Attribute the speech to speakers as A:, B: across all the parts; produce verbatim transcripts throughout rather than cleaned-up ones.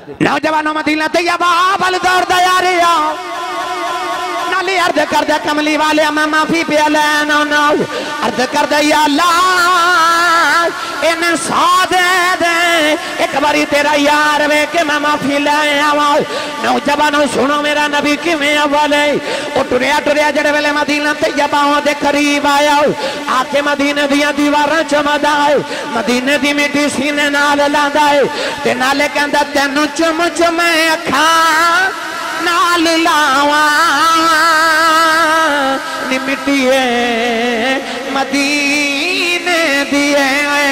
A: نوجوانوں مدینہ طیبہ بل دور دیا ریا نالی عرض کر دے کملی والے میں معافی پہ لینو نو عرض کر دے یا اللہ انہیں سو دے دے ایک باری تیرا یار وے کہ میں معافی لے آواں نوجوانوں سنو میرا نبی کی میں اولے او ٹریا ٹریا جڑے ویلے مدینہ طیبہ دے قریب آیا آکے مدینہ دیا دیواراں چمد آئے مدینہ دی مٹی سینے نال لاندائے تے نالے کہندہ تینو چم چمیں اکھاں نال لاواں نی مٹیے مدینے دیے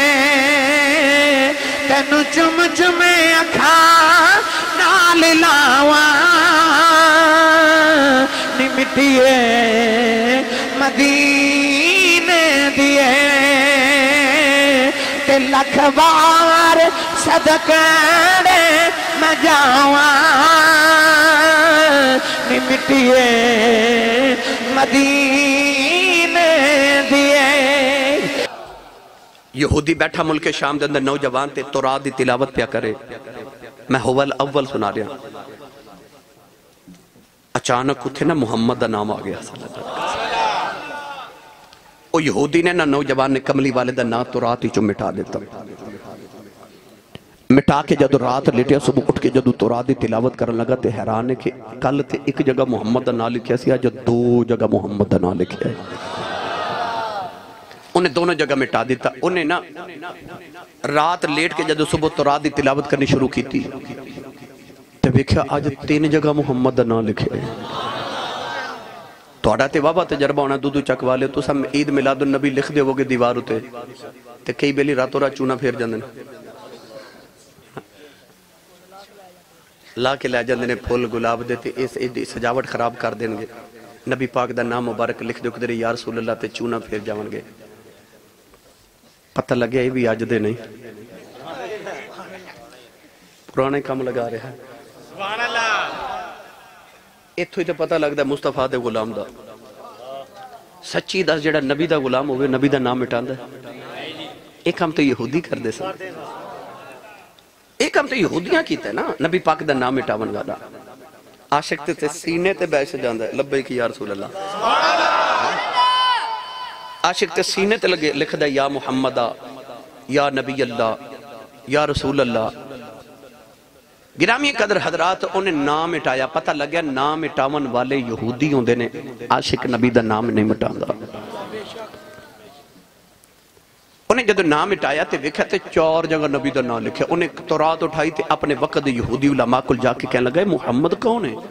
A: تینو چم چمیں اکھاں نال لاواں نی مٹیے مدینے دیے تے لکھ بار صدقے میں جاواں نی مٹیے مدینے دیے
B: یہودی بیٹھا ملک شام دے اندر نوجوان تے تورات دی تلاوت پیا کرے میں اول اول سنا رہا اچانک اتھے نا محمد دا نام آگیا صلی اللہ علیہ وسلم او یہودی نے نا نوجوان نے کملی والے دا نام تورات ہی چو مٹا دیتا مٹا کے جدو رات لیٹیا صبح اٹھ کے جدو تورات دی تلاوت کرن لگا تے حیران ہے کہ کل تے ایک جگہ محمد دا نام لکھیا سی آج دو جگہ محمد دا نام لکھیا ہے انہیں دونوں جگہ مٹا دیتا انہیں نا رات لیٹ کے جدو صبح تورات دی تلاوت کرنی شروع کی تھی تے ویکھیا آج تین جگہ محمد دا نام لکھے تو آڑا تے بابا تجربہ ہونا دو دو چک والے تو سب عید میلاد النبی لکھ دے ہوگے دیوار ہوتے تے کئی بیلی راتوں رات چونا پھیر جاندن لا کے لے جاندن پھول گلاب دیتے اس سجاوٹ خراب کر دیں گے نبی پاک دا نام مبارک لکھ دے کدھر یا رسول اللہ تے چونا پھیر جاون گے پتہ لگیا یہ بھی آج دے نہیں پرانے کام لگا رہے ہیں سبحان اللہ اتھو ہی تے پتہ لگتا ہے مصطفیٰ دے غلام دا سچی دس جڑا نبی دا غلام ہوئے نبی دا نام مٹان دا ایک ہم تو یہودی کر دے سا ایک ہم تو یہودیاں کیتا ہے نا نبی پاک دا نام مٹاون والا عاشق تے سینے تے بیش جاندہ ہے لبیک یا رسول اللہ عاشق تے سینے تے لگے لکھ دا یا محمدہ یا نبی اللہ یا رسول اللہ گرامی قدر حضرات انہیں نام مٹایا پتہ لگیا نام مٹاون والے یہودی ہوں دینے عاشق نبی دا نام نہیں مٹان دا انہیں جدو نام مٹایا تے وکھا تے چار جگہ نبی دا نام لکھے انہیں تورات اٹھائی تے اپنے وقت یہودی علماء کل جا کے کہنے لگے محمد کون ہے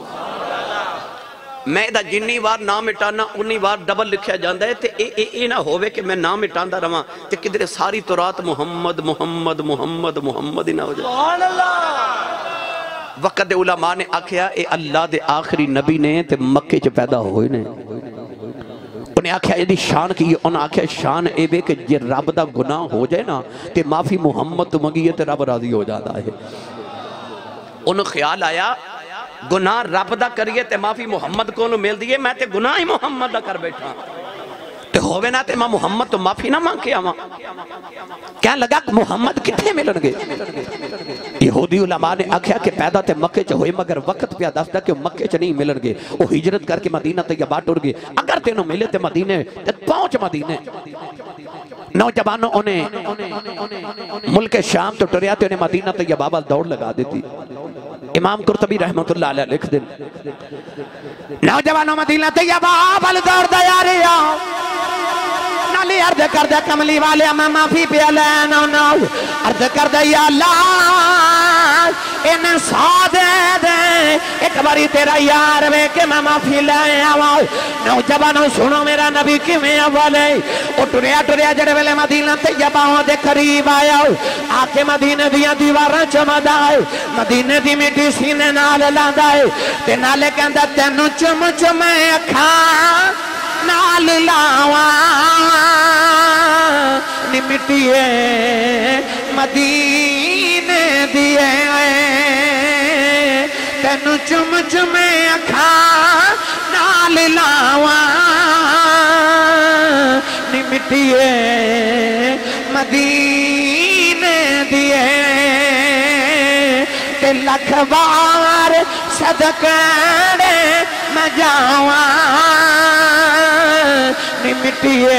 B: میں دا جنی وار نام مٹانا انہی وار ڈبل لکھیا جاندہ ہے تے اے اے اے نہ ہوئے کہ میں نام مٹاندہ رہا تے کدھر ساری تورات محمد محمد محمد محمد ہی نہ ہو جائے وقت علماء نے آکھیا اے اللہ دے آخری نبی نے تے مکے چ پیدا ہوئے نے انہیں آکھیا یہ دی شان کی انہیں آکھیا شان اے بے کہ یہ رب دا گناہ ہو جائے نا تے معافی محمد تو مگی تے رب راضی ہو جاتا ہے انہیں خیال آیا گناہ رب دا کریے تے معافی محمد کو نو مل دیئے میں تے گناہ ہی محمد دا کر بیٹھا تے ہوئے نا تے ماں محمد تو معافی نہ مانگ کے آواں کہنے لگا کہ محمد کتنے ملن گے یہودی علماء نے آکھیا کہ پیدا تے مکے چ ہوئے مگر وقت پہ دستا کہ مکے چ نہیں ملن گے وہ ہجرت کر کے مدینہ طیبہ ٹر گئے اگر تینوں ملے تے مدینے تے پہنچ مدینے نوجوانوں انہیں ملک شام تو ٹریا تے انہیں مدینہ طیبہ بال دوڑ لگا دیتی امام قرطبی رحمت اللہ علیہ لکھ دیں نوجوانوں مدینہ طیبہ بال دوڑ دیا ریا نالی عرض کر دے کملی والے میں معافی پہ لینو نو عرض کر دے یا اللہ انہیں سو دے دے ایک باری تیرا یار وے کہ میں معافی لے آواں نوجوانوں سنو میرا نبی کی میں اولے او ٹریا ٹریا جڑے ویلے مدینہ طیبہ دے قریب آیا آکے مدینہ دیا دیواراں چمد آئے مدینہ دی مٹی سینے نال لاندائے تے نالے کہندہ تینو چم چمیں اکھاں نال لاواں نی مٹیے مدینے دیے تینو چم چمیں اکھاں نال لاواں نی مٹیے مدینے دیے
A: تے لکھ بار صدقے میں جاواں نی مٹیے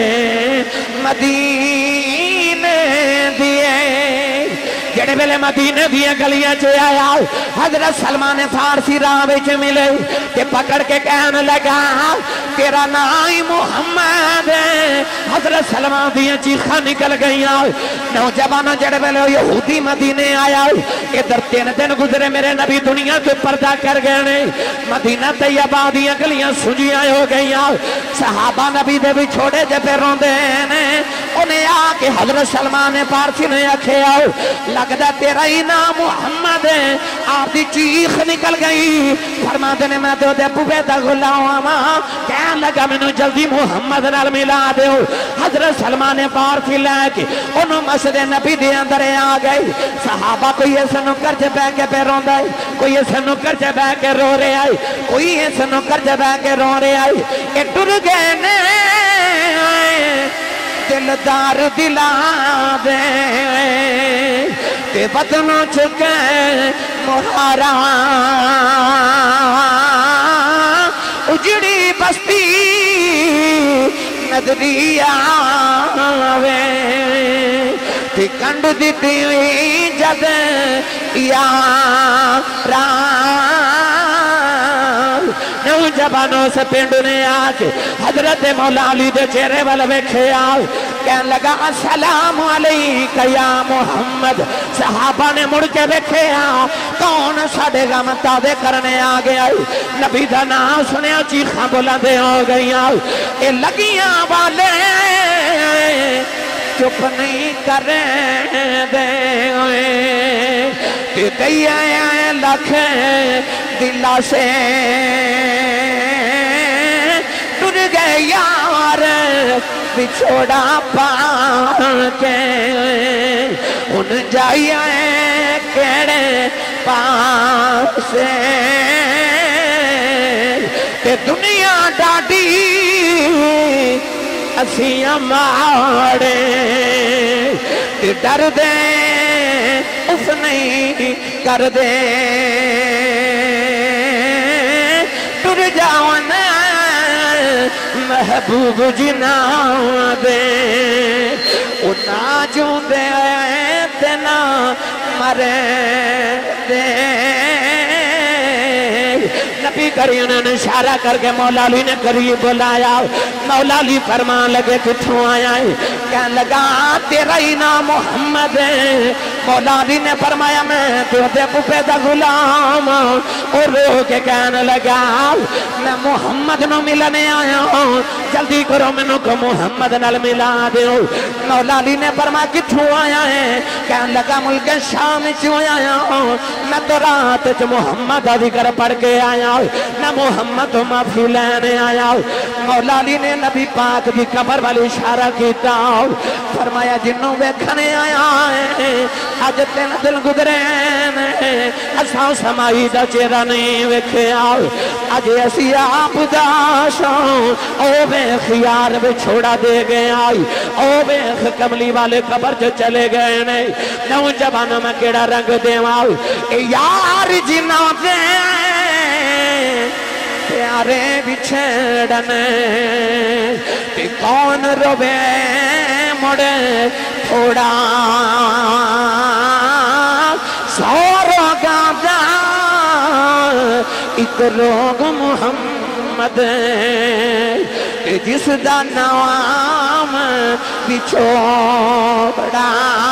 A: مدینے دیے جڑے ویلے مدینے دیا گلیاں چ آیا حضرت سلمان فارسی راہ وچ ملے تے پکڑ کے کہنے لگا تیرا نام محمد ہے حضرت سلمان دیا چیخاں نکل گئیاں نوجوانوں جڑے ویلے یہودی مدینے آیا ادھر تین دن گزرے میرے نبی دنیا تو پردہ کر گئے مدینہ طیبہ دیا گلیاں سجیاں ہو گئیاں صحابہ نبی دے بھی چھوڑے جے پہ روندے نے انہیں آ کے حضرت سلمان فارسی نے آکھے آؤ لگدا تیرا ہی نام محمد ہے آپ دی چیخ نکل گئی فرما دینے میں تو دے پوپے دا غلام کہن لگا میں نو جلدی محمد نال ملا دیو حضرت سلمان فارسی لے کے انہوں مسجد نبی دے اندر آ گئی صحابہ کوئی ایسا نکر جے بے کے پہ رون دائی کوئی ایسا نکر جے بے کے رو رہے آئی کوئی ایسا نکر جے بے کے رو رہے آئی اے ٹر گئے نے دلدار دلا دے تے بدنوں چکے مہارا اجڑی بستی نظری آوے تے کنڈ دیتی ہوئی جد یارا نوجوانوں سے پنڈ نے آکے حضرت مولا علی دے چہرے والے ویکھے آؤ کہنے لگا السلام علیکہ یا محمد صحابہ نے مڑ کے ویکھے آؤ کون ساڑے غم تادے کرنے آگے آئی نبی دا نام سنے چیخاں بلندے ہو گئی آؤ اے لگیاں والے چپ نہیں کریں دے ہوئے تے دیا لکھ دلہ سے ٹر گئے یار بچھوڑا پان کے ان جائیے کیڑے پان سے تے دنیا ڈاڈی اسیاں ماڑے تے ڈر دے اس نہیں کر دے ٹر جاؤن محبوب جنا دے اُنا جو دے تینا مرے دے نبی کریم نے اشارہ کر کے مولا علی نے قریب بلایا مولا علی فرمان لگے کتھوں آیا ہے کہنے لگا تیرا ہی نام محمد ہے مولا علی نے فرمایا میں تو دے پوپے دا غلام اور رو کے کہنے لگا میں محمد نو ملنے آیا ہوں جلدی کرو میں نو کو محمد نال ملا دیو مولا علی نے فرمایا کتھوں آیا ہے کہنے لگا ملک شام چوں آیا ہوں میں تو رات چ محمد دا ذکر پڑھ کے آیا ہوں نہ محمد و معافی لینے آیا ہوں مولا علی نے نبی پاک دی قبر والی اشارہ کیتا ہوں فرمایا جنوں ویکھنے آیا ہے آج تین دل گزرے ہیں اساں سمائی دا چہرہ نہیں ویکھے آؤ آج ایسی آپ داشوں او بے خیار بے چھوڑا دے گئے آئی او بے کملی والے قبر جو چلے گئے نہیں نوجوانوں میں کیڑا رنگ دے آؤ اے یار جنہ دے پیارے بچھڑنے تے کون روے مڑے تھوڑا سورو گادا ایک روگ محمد جس دا نام بچھوڑا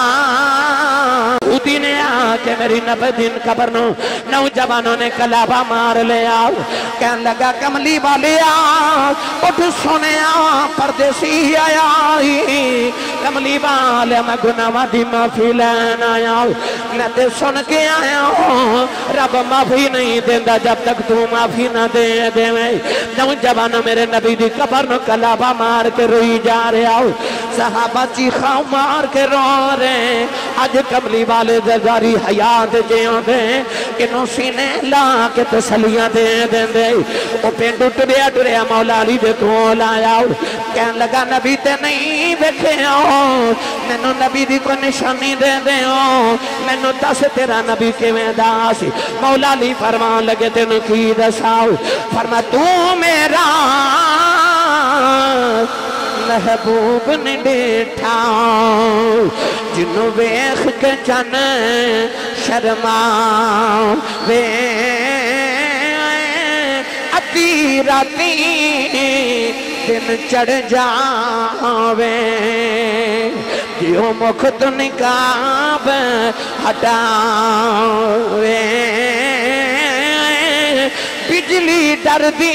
A: خودی نے آکے میری نبی دن قبر نو نوجوانوں نے کلابہ مار لیا کہنے لگا کملی والے آ اٹھ سنے آ پردیسی آیا کملی والے میں گناہ دی معافی لین آیا میں تے سن کے آیا رب معافی نہیں دیندہ جب تک تو معافی نہ دے دے میں نوجوانوں میرے نبی دی قبر نو کلابہ مار کے روئی جا رہا صحابہ چیخاں مار کے رو رہے آج کملی والے زرداری حیات جیوں دے انہوں سینے لا کے تسلیاں دے دیں دے وہ پینڈ اٹھ بیا ٹریا مولا علی دے کول آیا کہنے لگا نبی تے نہیں بیٹھے آؤ मैनू नबी दी कोई निशानी दे दियो मैनू दस तेरा नबी किवें दा सी मौला अली फरमान लगे तेनू की दसाओ फरमा तू मेरा महबूब ने डेठा जिन्नू वेख के जन शर्मा वे अद्धी राती दिन चढ़ जावे जियो मुख तो निकाब हटावे बिजली डरदी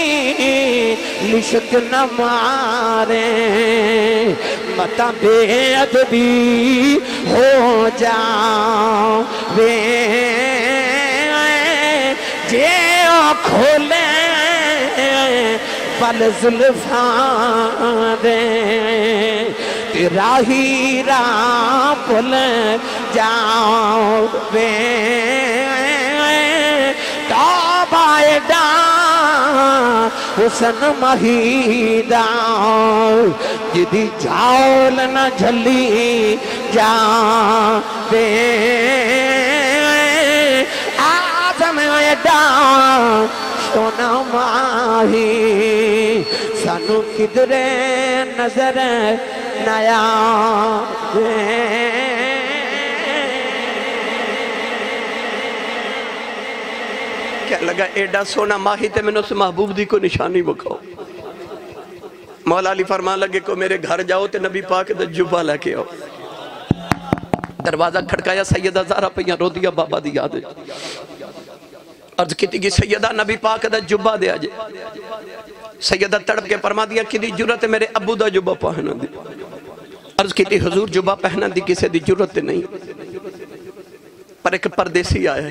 A: लिशक न मारे मता बेअदबी हो जावे जे खोले पल जुल्फा दे तेरा हीरा भुल जावे ताबाएडा हुसन महीदा जिदी जाओल न झली जावे आजम एडा सोना माही सानू किधरे नजर नया
B: क्या लगा एडा सोना माही ते मैंने उस महबूब दी को निशानी बखाओ मौला अली फरमान लगे को मेरे घर जाओ ते नबी पाक दा जुब्बा लेके आओ दरवाजा खड़काया सैयदा ज़हरा पईयां रोदिया बाबा दी याद अर्ज की कि सैयदा नबी पाक दा जुब्बा दे अजे सैयदा तड़प के फरमा दिया कि जुरत है मेरे अबू दा जुब्बा पहना दी अर्ज की हुजूर जुब्बा पहना दी किसी दी जुरत नहीं पर एक परदेसी आया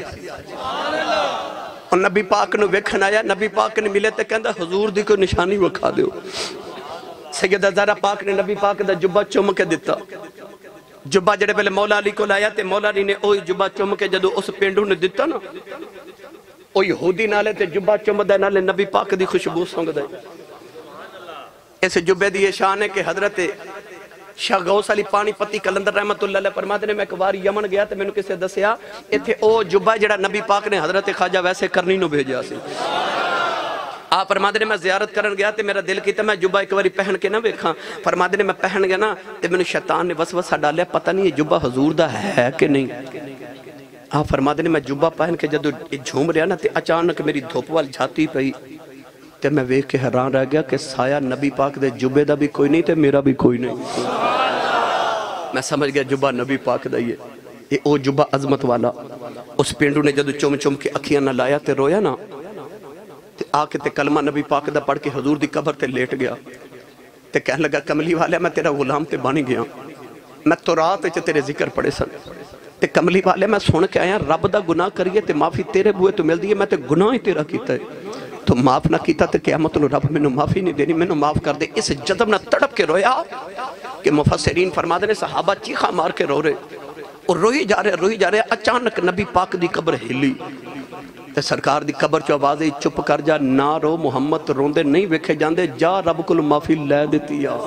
B: और नबी पाक नु वेखण आया नबी पाक ने मिले ते कहंदा हुजूर दी कोई निशानी विखा दियो सैयदा ज़हरा पाक ने नबी पाक दा जुब्बा चुम के दिता जुब्बा जेड़े पहले मौला अली को लाया ते मौला अली ने ओही जुब्बा चुम के जदों उस पेंडू ने दिता ना ओ यहूदी नाले ते जुब्बा चुमदा नाले नबी पाक दी खुशबू सुंघदा इस जुब्बे दी शान है कि हजरत शाह गौस अली पानीपती कलंदर रहमतुल्लाह अलैह फरमाते ने मैं एक बार यमन गया ते मैनू किसे दसिया इत्थे ओ जुब्बा जेड़ा नबी पाक ने हजरत ख्वाजा वैसे करनी नु भेजा सी आ फरमाते ने मैं जियारत करन गया ते मेरा दिल कीता मैं जुब्बा एक बारी पहन के ना वेखां फरमाते ने मैं पहन गया ना ते मैनू शैतान ने वसवसा डालिया पता नहीं ये जुब्बा हुजूर दा है कि नहीं आ फरमाते ने मैं जुब्बा पहन के जदों झूम रहा ना ते अचानक मेरी धुप वाल झाती पई ते मैं वेख के हैरान रह गया कि साया नबी पाक दे जुब्बे दा भी कोई नहीं ते मेरा भी कोई नहीं मैं समझ गया जुब्बा नबी पाक दा ही है ये ओ जुब्बा अजमत वाला उस पेंडू ने जदों चुम चुम के अखियां ना लाया ते रोया ना ते आके ते कलमा नबी पाक दा पढ़ के हुजूर दी कब्र ते लेट गया ते कहने लगा कमली वाले मैं तेरा गुलाम ते बन गया मैं तौरात विच तेरे जिक्र पढ़े सन ते कमली वाले मैं सुन के आया रब दा गुनाह करिए ते माफी तेरे बूहे तो मिलदी है मैं ते गुनाह ही तेरा कीता है तो माफ ना कीता ते क़यामत नूं रब मैनू माफी नहीं देनी मैनू माफ कर दे इस जज़ब ना तड़प के रोया कि मुफस्सिरीन फरमाते ने सहाबा चीखा मार के रो रहे और रोई जा रहे रोई जा रहे अचानक नबी पाक दी कब्र हिली ते सरकार दी कब्र चो आवाज़ आई चुप कर जा ना रो मुहम्मद रोंदे नहीं वेखे जांदे जा रब कोल माफी लै दित्ती आ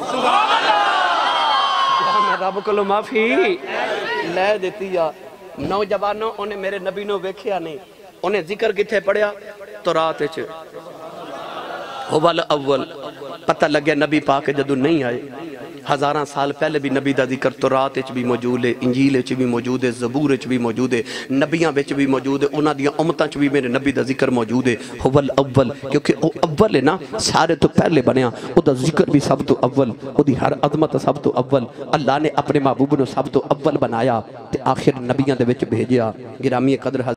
B: रब कोल माफी लै दित्ती आ नौजवानों उन्हें मेरे नबी नो वेख्या नहीं उन्हें जिक्र किथे पढ़िया तौरात विच हुवल अव्वल पता लगे नबी पाक जदों नहीं आए हज़ारां साल पहले भी नबी दा जिक्र तौरात विच भी मौजूद है इंजील विच भी मौजूद है ज़बूर विच भी मौजूद है नबियां विच भी मौजूद है उन्हां दियां उम्मतां च भी मेरे नबी दा जिक्र मौजूद है हुवल अव्वल क्योंकि वो अव्वल है ना सारे तो पहले बनया ओदा जिक्र भी सब तो अव्वल ओदी हर अजमत सब तो अव्वल अल्लाह ने अपने महबूब नूं सब तो अव्वल बनाया ते आखिर नबियां दे विच भेजिया गिरामी कदर